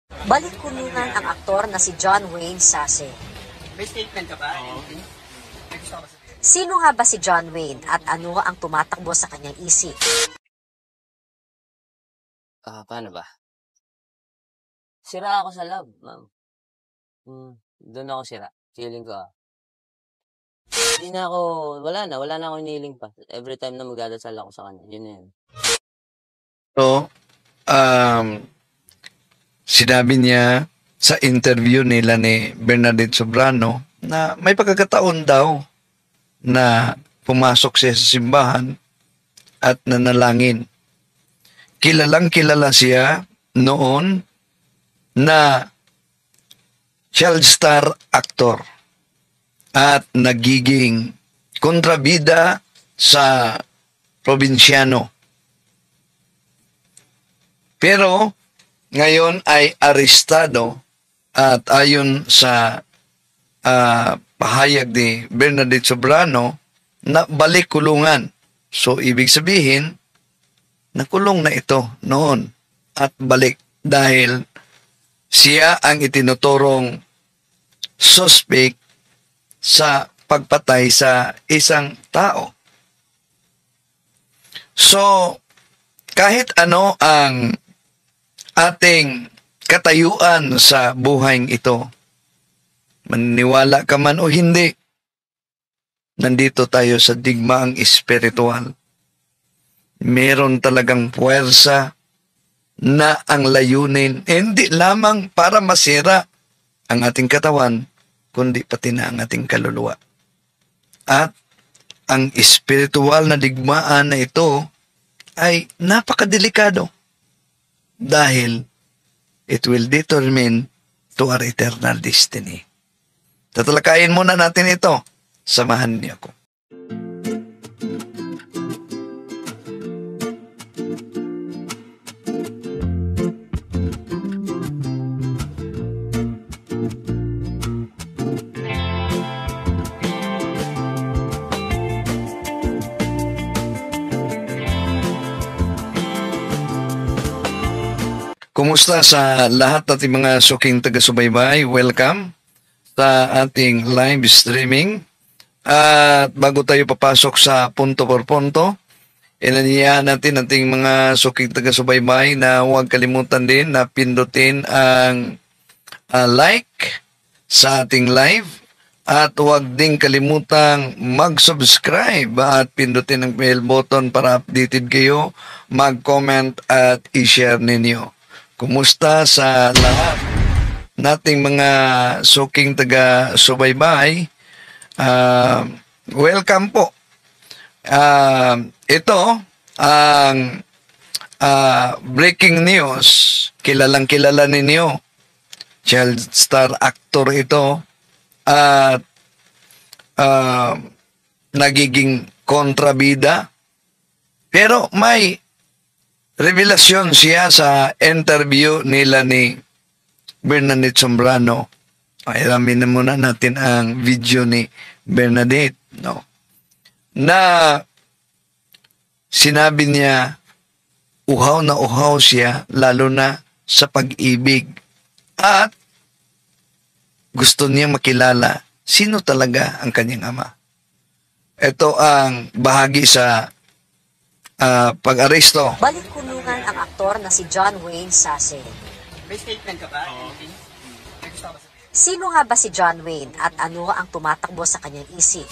Balik-kulungan ang aktor na si John Wayne Sase. May statement ka ba? Sino nga ba si John Wayne at ano ang tumatakbo sa kanyang isip? Paano ba? Sira ako sa love, ma'am. Doon ako sira. Feeling ko, Hindi na ako, wala na ako iniling pa. Every time na magdadasal ako sa kanya, yun na yun. So, sinabi niya sa interview nila ni Bernadette Sobrano na may pagkakataon daw na pumasok siya sa simbahan at nanalangin. Kilalang kilala siya noon na child star actor at nagiging kontrabida sa probinsyano. Pero ngayon ay arestado at ayon sa pahayag ni Bernadette Sobrano na balik kulungan. So ibig sabihin, nakulong na ito noon at balik dahil siya ang itinuturong suspect sa pagpatay sa isang tao. So, kahit ano ang ating katayuan sa buhay ito, maniniwala ka man o hindi, nandito tayo sa digmaang espiritual. Meron talagang puwersa na ang layunin, hindi lamang para masira ang ating katawan, kundi pati na ang ating kaluluwa. At ang espiritual na digmaan na ito ay napakadelikado dahil it will determine to our eternal destiny. Tatalakayin muna natin ito. Samahan niyo ako. Kumusta sa lahat nating mga suking taga-subaybay? Welcome sa ating live streaming. At bago tayo papasok sa punto por punto, inanyayahan natin ating mga suking taga-subaybay na huwag kalimutan din na pindutin ang like sa ating live at huwag din kalimutang mag-subscribe at pindutin ang bell button para updated kayo, mag-comment at i-share ninyo. Kumusta sa lahat nating mga suking taga-subaybay? Welcome po. Ito ang breaking news. Kilalang kilala ninyo. Child star actor ito at nagiging kontrabida. Pero may revelasyon siya sa interview nila ni Bernadette Sobrano. Alamin na muna natin ang video ni Bernadette, no? Na sinabi niya, uhaw na uhaw siya, lalo na sa pag-ibig. At gusto niya makilala sino talaga ang kanyang ama. Ito ang bahagi sa pag-aresto. Balik-kulungan ang aktor na si John Wayne Sase. May statement ka ba? Sino nga ba si John Wayne at ano ang tumatakbo sa kanyang isip?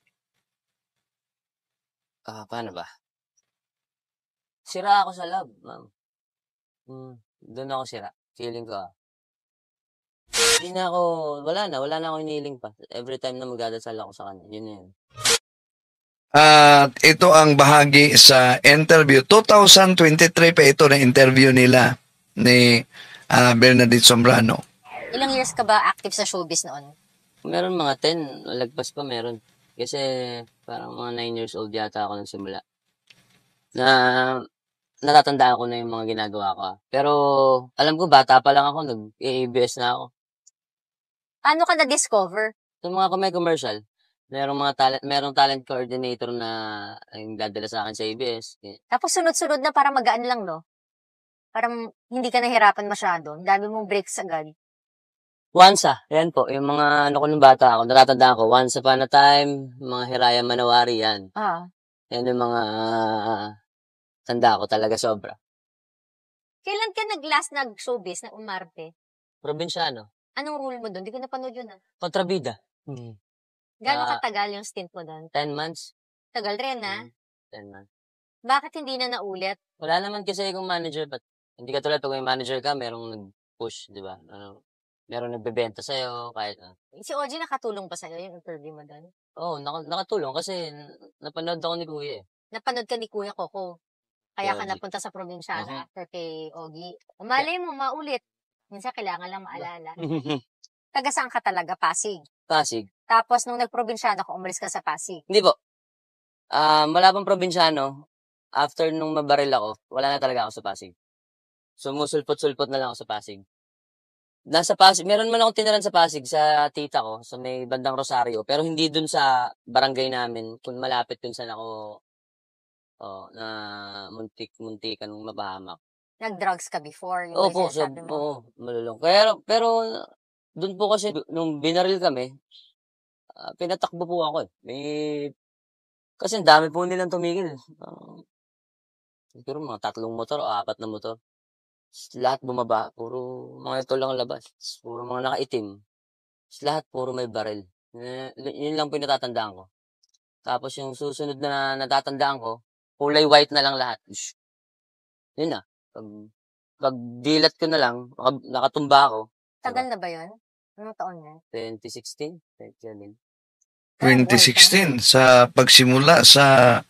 Paano ba? Sira ako sa love, ma'am. Doon ako sira. Feeling ko, Hindi na ako, wala na ako iniling pa. Every time na magdadasal ako sa kanya, yun na yun. At ito ang bahagi sa interview. 2023 pa ito na interview nila ni Bernadette Sobrano. Ilang years ka ba active sa showbiz noon? Meron mga 10, lagpas pa meron. Kasi parang mga 9 years old yata ako nagsimula. Na natatandaan ko na yung mga ginagawa ko. Pero alam ko, bata pa lang ako, nag-ABS na ako. Paano ka na-discover? Sa mga may commercial, merong talent coordinator na yung dadala sa akin sa ABS. Tapos sunod-sunod na para magaan lang, no? Parang hindi ka nahirapan masyado. Ang dami mong breaks agad. Yan po, yung mga ano ko nung bata ako, natatandaan ko, Once Upon a Time, mga Hiraya Manawari, yan. Ah. Yan yung mga tanda ko talaga sobra. Kailan ka nag-last nag-showbiz na umarte? Probinsyano, Anong role mo doon? Di ko napanood yun ah. kontrabida. Gano'ng Ah. katagal yung stint mo doon? 10 months. Tagal rin ah. 10 months. Bakit hindi na naulit? Wala naman kasi akong manager, but hindi ka tulad pag may manager ka, merong nag-push, di ba? Merong nagbebenta sa'yo, kahit Si OG nakatulong pa sa'yo yung interview mo doon? Oo, nakatulong kasi napanood ako ni Kuya eh. Napanood ka ni Kuya Coco. Kaya ka Kuya Ogie. napunta sa probinsya Mhm. after kay Ogie. Malay mo, maulit. Minsan kailangan lang maalala. Taga saan ka talaga? Pasig. Pasig. Tapos nung nagprobinsyano ka, umalis ka sa Pasig. Hindi po. Wala pang probinsyano. After nung mabaril ako, wala na talaga ako sa Pasig. Sumusulpot-sulpot na lang ako sa Pasig. Nasa Pasig, meron man akong tiniran sa Pasig, sa tita ko, sa may bandang Rosario, pero hindi dun sa barangay namin, kung malapit dun sa na muntik-muntikan mabahamak. Nag-drugs ka before. Yung Opo, sinasabi mo. oo, malulong. Pero, dun po kasi, nung binaril kami, pinatakbo po ako eh. Kasi ang dami po nilang tumigil. Siguro mga 3 motor o 4 na motor. Lahat bumaba. Puro mga ito lang ang labas. Puro mga nakaitim. Lahat puro may baril. Yun lang po yung natatandaan ko. Tapos yung susunod na natatandaan ko, kulay white na lang lahat. Yun na. Pag dilat ko na lang, nakatumba ako. Tagal na ba yun? Anong taon na? 2016? 2017. 2016 sa pagsimula sa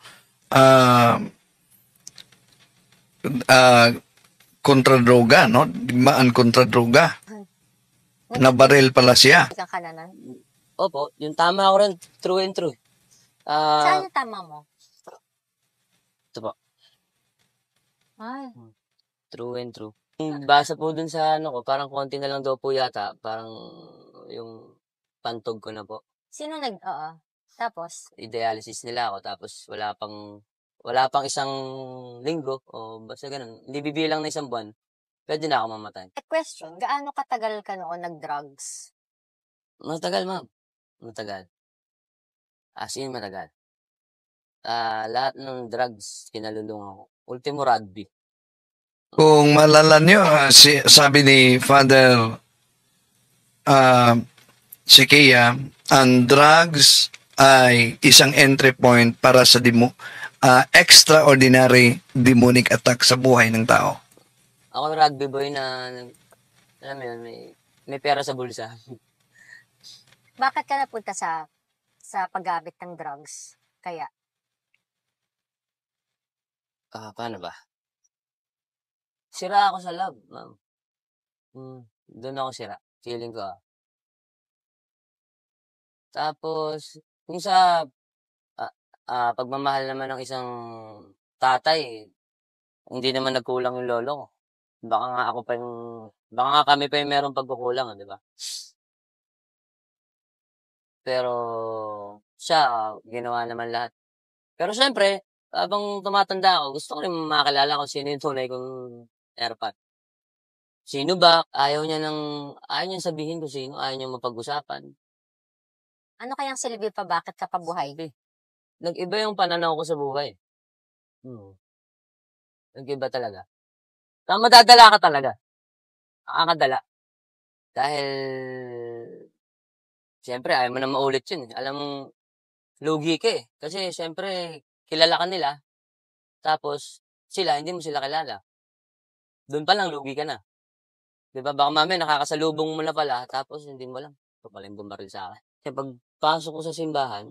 kontradroga, no? Digmaan kontradroga. Nabaril pala siya. Kang kananan. Opo, yung tama ko rin, true and true. Saan yung tama mo? Ito po, Ay, true and true. Yung basa po dun sa ano ko, parang konti na lang daw po yata, parang yung pantog ko na po. sino oo. Tapos, I-dialysis nila ako, tapos wala pang isang linggo, o basta ganun. Hindi bibilang na 1 buwan, pwede na ako mamatay. question, gaano katagal ka noon nag-drugs? Matagal, ma'am. Matagal. As in, matagal. Lahat ng drugs, kinalulungan ko. Ultimo, rugby. Kung maalala nyo, sabi ni Father si Kia, ang drugs ay isang entry point para sa extraordinary demonic attack sa buhay ng tao. Ako rugby boy na, alam mo yun, may pera sa bulsa. Bakit ka napunta sa paggamit ng drugs? Kaya, Paano ba? Sira ako sa love, ma'am. Doon ako sira. Feeling ko. Tapos, kung sa pagmamahal naman ng isang tatay, hindi naman nagkulang yung lolo ko. Baka nga kami pa yung merong pagkukulang, di ba? Pero, siya, ginawa naman lahat. Pero syempre, habang tumatanda ako, gusto ko rin makakilala kung sino yung tunay kong airpat. Sino ba? Ayaw niya sabihin kung sino, ayaw niya mapag-usapan. ano kayang silbi pa bakit ka pabuhay? Nag-iba yung pananaw ko sa buhay. Nag-iba talaga. Madadala ka talaga. Nakakadala. Dahil, siyempre, ayaw mo na maulit yun. Alam mong, lugi ka eh. Kasi, siyempre, kilala ka nila. Tapos, hindi mo sila kilala. Doon pa lang, lugi ka na. Diba? Baka mamaya, nakakasalubong mo na pala. Tapos, hindi mo lang. Ito pala yung bumaril sa akin. Kaya pagpasok ko sa simbahan,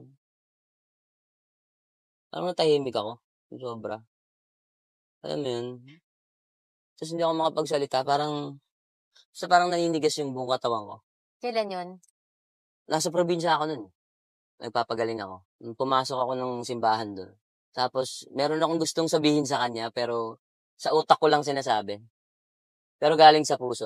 natahimik ako. Sobra. Alam mo yun? Tapos hindi ako makapagsalita. Parang naninigas yung buong katawan ko. Kailan yun? Nasa probinsya ako nun. Nagpapagaling ako. Nung pumasok ako ng simbahan doon. Tapos, meron akong gustong sabihin sa kanya, pero sa utak ko lang sinasabi. Pero galing sa puso.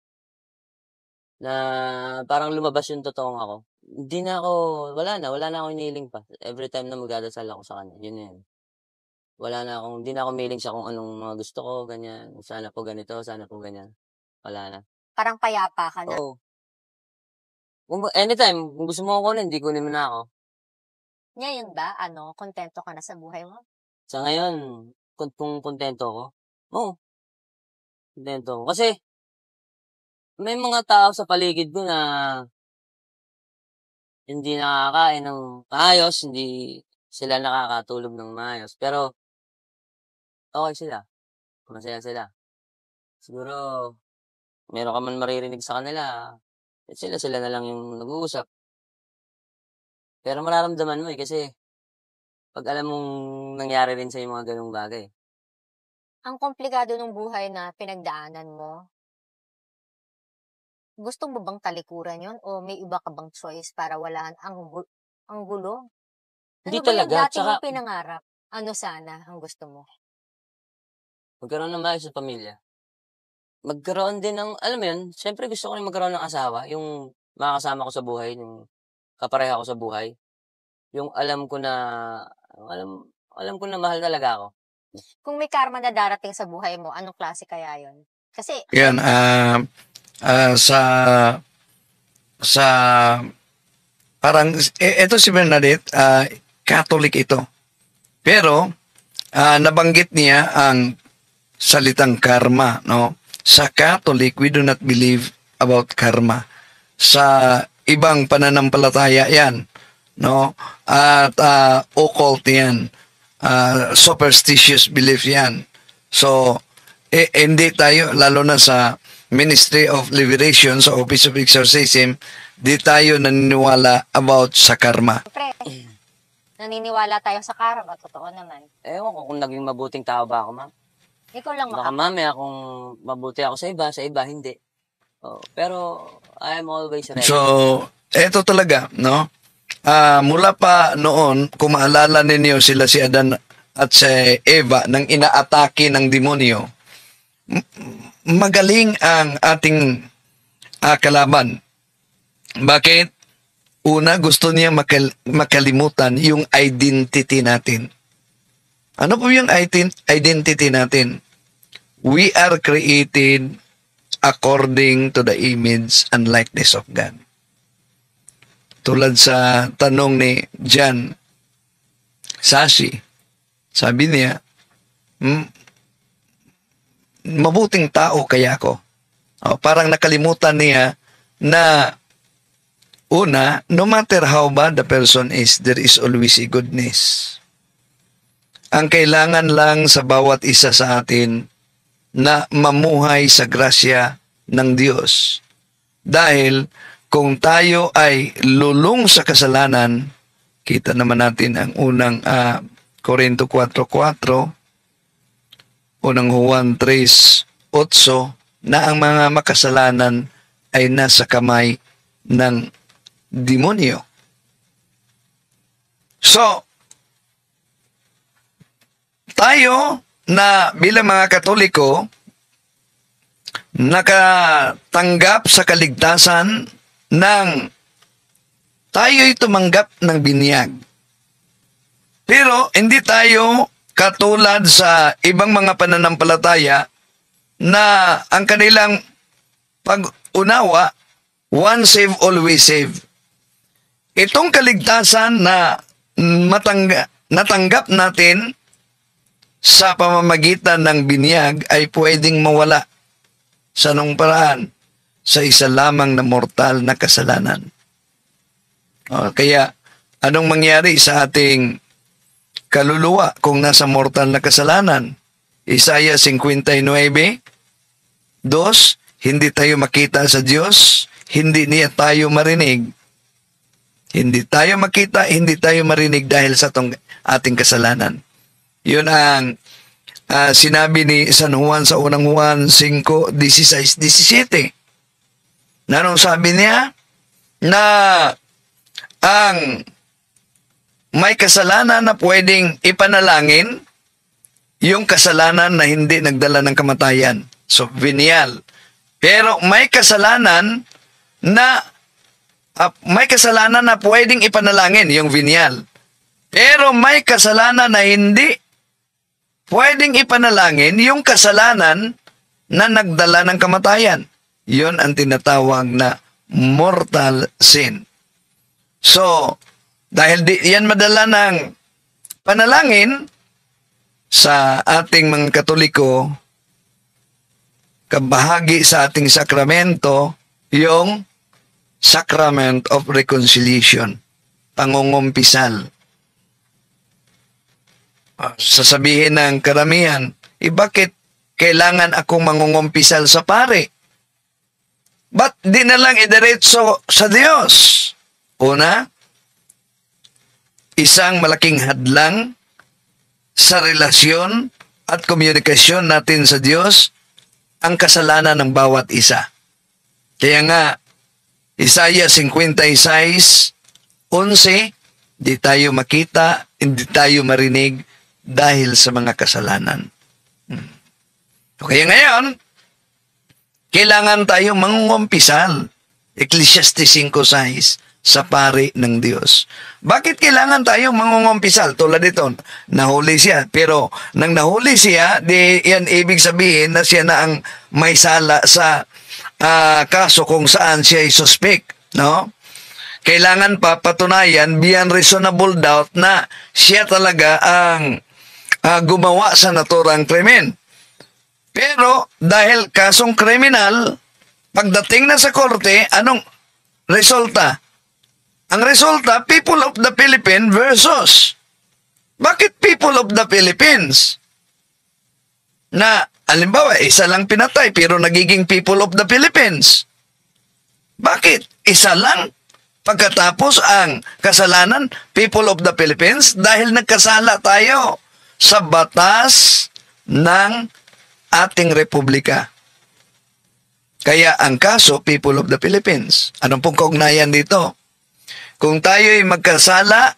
Na parang lumabas yung totoong ako. Hindi na ako, wala na ako iniling pa. Every time na magdadasal ako sa kanya, yun na yun. Hindi na ako mahilig sa kung anong mga gusto ko, ganyan. Sana po ganito, sana po ganyan. Wala na. Parang payapa ka na. Oo. Anytime, kung gusto mo ako kunin, hindi kunin mo na ako. Ngayon ba, kontento ka na sa buhay mo? Sa ngayon, kung kontento ako, oo, kontento ako. Kasi, may mga tao sa paligid ko na hindi nakakain ng maayos, hindi sila nakakatulog ng maayos. Pero, okay sila. Masaya sila. Siguro, meron ka man maririnig sa kanila, sila na lang yung nag-uusap. Pero mararamdaman mo kasi pag alam mong nangyari rin sa mga ganung bagay. Ang komplikado ng buhay na pinagdaanan mo, gusto mo bang talikuran yon o may iba ka bang choice para walaan ang gulo? Hindi Ano ba yung talaga, dati tsaka mong pinangarap? Ano sana ang gusto mo? magkaroon ng maayos sa pamilya. Magkaroon din ng, alam mo yun, syempre gusto ko rin magkaroon ng asawa, yung makakasama ko sa buhay, yung kapareha ko sa buhay. Yung alam ko na mahal talaga ako. Kung may karma na darating sa buhay mo, anong klase kaya yon? Kasi, Yan, sa parang ito si Bernadette, Catholic ito. Pero nabanggit niya ang salitang karma, no? Sa Catholic, we do not believe about karma. Sa ibang pananampalataya 'yan, no? At occult 'yan. Superstitious belief 'yan. So hindi tayo, lalo na sa Ministry of Liberation, sa Office of Exorcism, di tayo naniniwala about sa karma. siyempre, naniniwala tayo sa karma, totoo naman. Ewan ko kung naging mabuting tao ba ako, ma'am. Ikaw lang Baka mamaya kung mabuti ako sa iba hindi. Pero I am always ready. So, eto talaga, no? Mula pa noon, kung maalala ninyo sila si Adan at si Eva nang inaatake ng demonyo, magaling ang ating kalaban. Bakit? Una, gusto niya makalimutan yung identity natin. Ano po yung identity natin? We are created according to the image and likeness of God. Tulad sa tanong ni John Sashi, sabi niya, mabuting tao kaya ako. Parang nakalimutan niya na una, no matter how bad the person is, there is always a goodness. Ang kailangan lang sa bawat isa sa atin na mamuhay sa grasya ng Diyos. Dahil kung tayo ay lulong sa kasalanan, kita naman natin ang unang Korinto 4:4, unang Juan 3:8, na ang mga makasalanan ay nasa kamay ng demonyo. So, tayo na bilang mga Katoliko, nakatanggap sa kaligtasan ng tayo'y tumanggap ng binyag. Pero hindi tayo katulad sa ibang mga pananampalataya na ang kanilang pag-unawa, once saved, always saved. Itong kaligtasan na natanggap natin sa pamamagitan ng binyag ay pwedeng mawala sa anong paraan? Sa isa lamang na mortal na kasalanan. Kaya, anong mangyari sa ating kaluluwa kung nasa mortal na kasalanan? Isaiah 59:2, hindi tayo makita sa Diyos, hindi niya tayo marinig. Hindi tayo makita, hindi tayo marinig dahil sa ating kasalanan. Yun ang sinabi ni San Juan sa unang Juan 5:16-17. Na nung sabi niya na ang may kasalanan na pwedeng ipanalangin, yung kasalanan na hindi nagdala ng kamatayan. So, venial. Pero may kasalanan na pwedeng ipanalangin, yung venial. Pero may kasalanan na hindi pwedeng ipanalangin yung kasalanan na nagdala ng kamatayan. Yon ang tinatawag na mortal sin. So, dahil di yan madala ng panalangin sa ating mga Katoliko, kabahagi sa ating sakramento, yung Sacrament of Reconciliation, pangungumpisal. Sasabihin ng karamihan, bakit kailangan akong mangungumpisal sa pare? Ba't di na lang idiretso sa Diyos? Una, isang malaking hadlang sa relasyon at komunikasyon natin sa Diyos ang kasalanan ng bawat isa. Kaya nga, Isaiah 56:11, di tayo makita, hindi tayo marinig dahil sa mga kasalanan. Kaya ngayon, kailangan tayo mangungumpisal. Ecclesiastes 5:6 sa pari ng Diyos. Bakit kailangan tayong mangungumpisal? Tulad ito, nahuli siya. Pero nang nahuli siya, di yan ibig sabihin na siya na ang may sala sa kaso kung saan siya ay suspect. No? Kailangan pa patunayan beyond reasonable doubt na siya talaga ang gumawa sa naturang krimen. Pero dahil kasong kriminal, pagdating na sa korte, anong resulta? Ang resulta, people of the Philippines versus. Bakit people of the Philippines? Na, alimbawa, isa lang pinatay pero nagiging people of the Philippines. Bakit? Isa lang. Pagkatapos ang kasalanan, people of the Philippines, dahil nagkasala tayo sa batas ng ating republika. Kaya ang kaso, people of the Philippines. Anong pong kaugnayan dito? Kung tayo ay magkasala,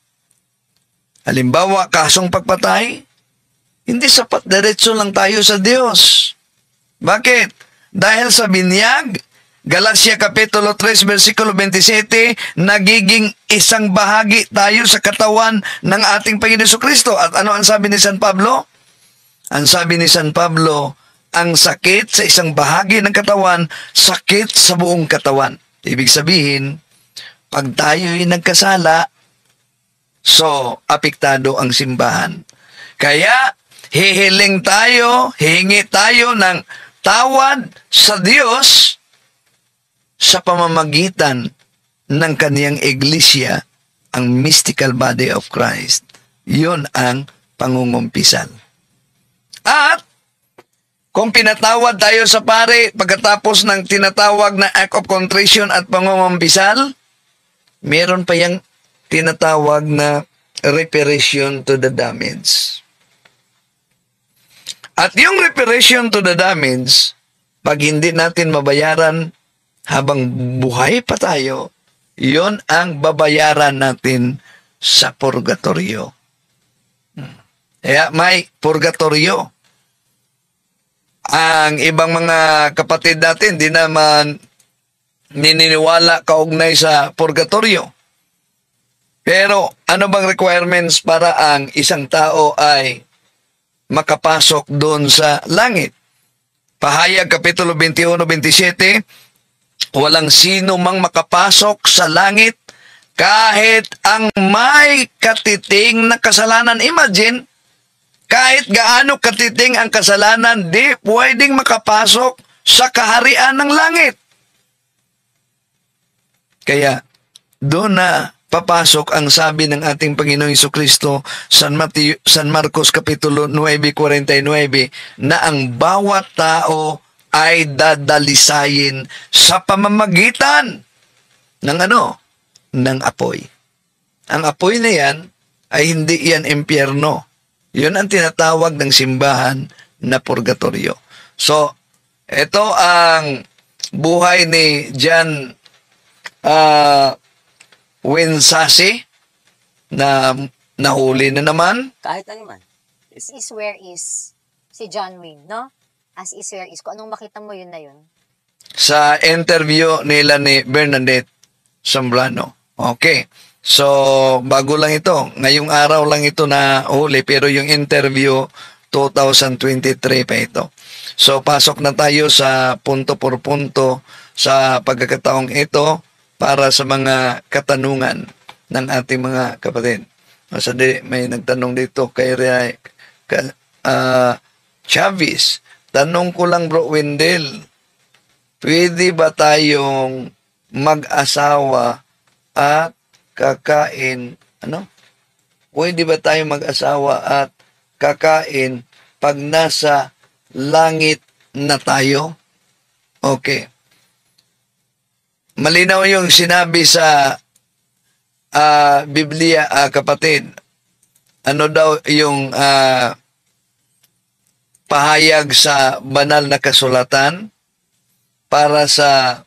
halimbawa, kasong pagpatay, hindi sapat, diretso lang tayo sa Diyos. Bakit? Dahil sa binyag, Galatia Kapitulo 3, versikulo 27, nagiging isang bahagi tayo sa katawan ng ating Panginoon Jesucristo. At ano ang sabi ni San Pablo? Ang sabi ni San Pablo, ang sakit sa isang bahagi ng katawan, sakit sa buong katawan. Ibig sabihin, pag tayo'y nagkasala, so apektado ang simbahan. Kaya, hihiling tayo, hihingi tayo ng tawad sa Diyos sa pamamagitan ng kaniyang iglesia, ang mystical body of Christ. Yun ang pangungumpisal. At, kung pinatawad tayo sa pare pagkatapos ng tinatawag na act of contrition at pangungumpisal, meron pa yung tinatawag na reparation to the damage. At yung reparation to the damage, pag hindi natin mabayaran habang buhay pa tayo, yon ang babayaran natin sa purgatorio. Kaya may purgatorio. Ang ibang mga kapatid natin, di naman nininiwala kaugnay sa purgatorio. Pero ano bang requirements para ang isang tao ay makapasok doon sa langit? Pahayag Kapitulo 21-27, walang sino mang makapasok sa langit kahit ang may katiting na kasalanan. Imagine, kahit gaano katiting ang kasalanan, di pwedeng makapasok sa kaharian ng langit. Kaya, doon na papasok ang sabi ng ating Panginoong Jesucristo San Marcos Kapitulo 9:49 na ang bawat tao ay dadalisayin sa pamamagitan ng ano? Ng apoy. Ang apoy na yan ay hindi yan impyerno. Yun ang tinatawag ng simbahan na purgatorio. So, ito ang buhay ni John Winsasi na nahuli na naman. Kahit ano man. As is where is si John Wayne, no? As is where is. Kung anong makita mo, yun na yun. Sa interview nila ni Bernadette Zambrano. Okay. So, bago lang ito. Ngayong araw lang ito na huli. Pero yung interview 2023 pa ito. So, pasok na tayo sa punto por punto sa pagkakataong ito para sa mga katanungan ng ating mga kapatid. May nagtanong dito kay Chavis. Tanong ko lang, Bro Wendell, pwede ba tayong mag-asawa at kakain, Pwede ba tayong mag-asawa at kakain pag nasa langit na tayo? Okay. Malinaw yung sinabi sa Biblia, kapatid. Ano daw yung pahayag sa banal na kasulatan para sa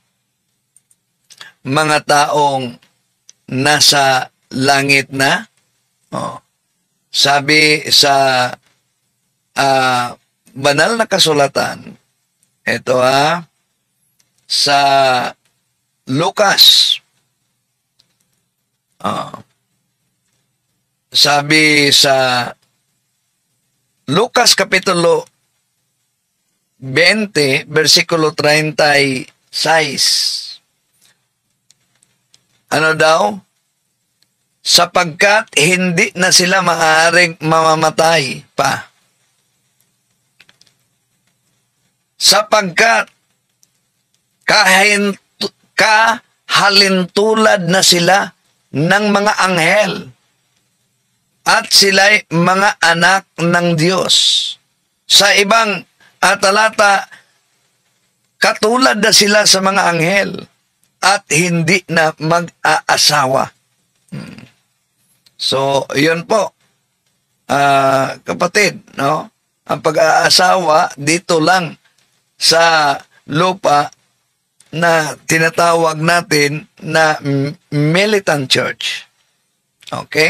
mga taong nasa langit na? Sabi sa banal na kasulatan, ito sa Lucas, sabi sa Lucas Kapitulo 20, versikulo 36. Ano daw? Sapagkat hindi na sila maaaring mamamatay pa. Sapagkat kahalintulad na sila ng mga anghel at sila'y mga anak ng Diyos. Sa ibang talata, katulad na sila sa mga anghel at hindi na mag-aasawa. So, yun po, kapatid, no? Ang pag-aasawa dito lang sa lupa na tinatawag natin na militant church. Okay?